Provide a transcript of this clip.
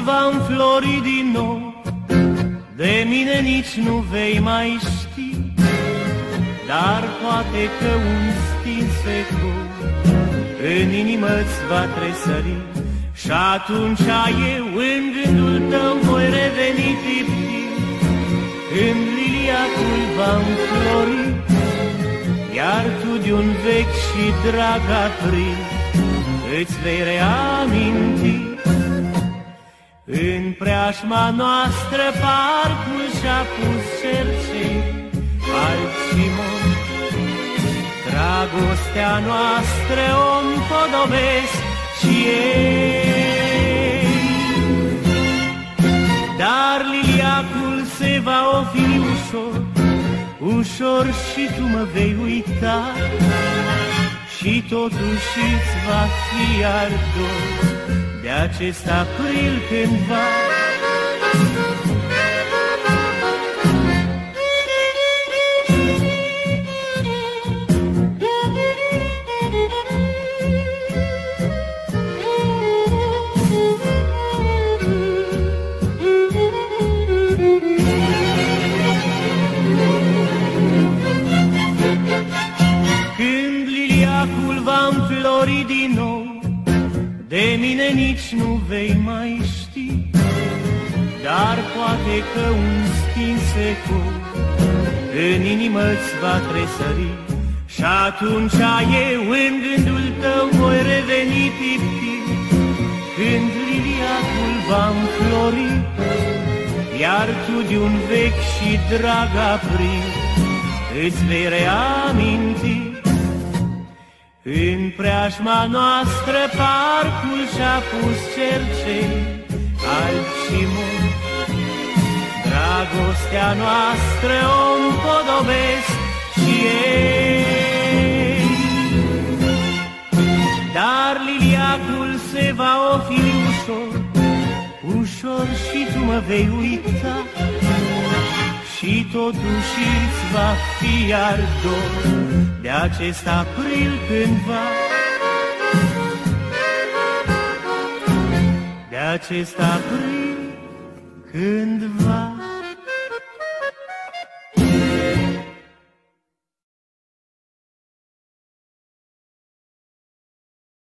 va înflori din nou, de mine nici nu vei mai ști, dar poate că un stins eco în inimă-ți va tresări, și atunci eu în gândul tău voi reveni tiptic, când liliacul va înflori, iar tu de-un vechi și drag april îți vei reaminti. În preajma noastră parcul și-a pus cercei albi și mori, dragostea noastră o împodobesc și ei. Dar liliacul se va ofili ușor, ușor și tu mă vei uita, și totuși îți va fi iar dor de acest april cândva. Din nou, de mine nici nu vei mai ști, dar poate că un stins eco în inimă-ți va tresări, și atunci eu în gândul tău voi reveni tiptic, când liliacul va înflori, iar tu de-un vechi și drag april îți vei reaminti. În preajma noastră parcul și-a pus cercei albi și mori, dragostea noastră o împodobesc și ei. Dar liliacul se va ofili ușor, ușor și tu mă vei uita, și totuși îți va fi iar dor de acest april cândva, de acest april.